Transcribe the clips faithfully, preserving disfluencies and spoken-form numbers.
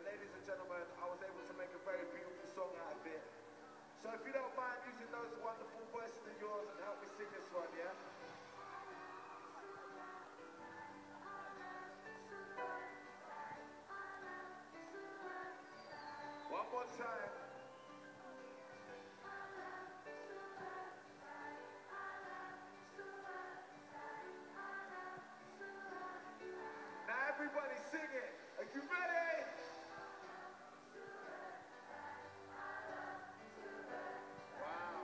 ladies and gentlemen, I was able to make a very beautiful song out of it. So if you don't mind using those wonderful voices of yours and help me sing this one, yeah? One more time. Now everybody sing it. Are you ready? Wow.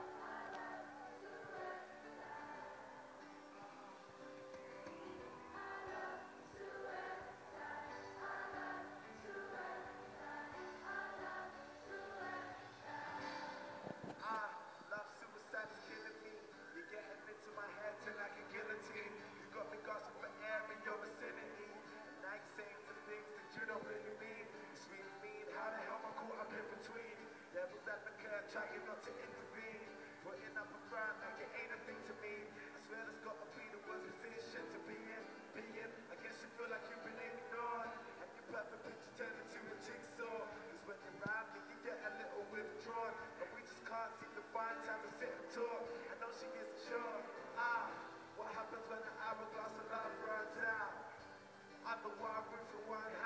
Ah, love suicide is killing me. You're getting into my head till like a guillotine. You got me gasping for air in your vicinity. And I ain't saying some things that you don't really mean. It's really mean. How the hell am I caught up in between? Devil's advocate trying not to intervene. Putting up a front like it ain't a thing to me. I swear there's got to be the worst position to be in. Being, I guess you feel like you've been ignored. And your perfect picture turned into a jigsaw. Cause when you're around me, you get a little withdrawn. And we just can't seem to find time to sit and talk. I know she isn't sure. Ah, what happens when the hourglass of love runs out? I'm the one root for one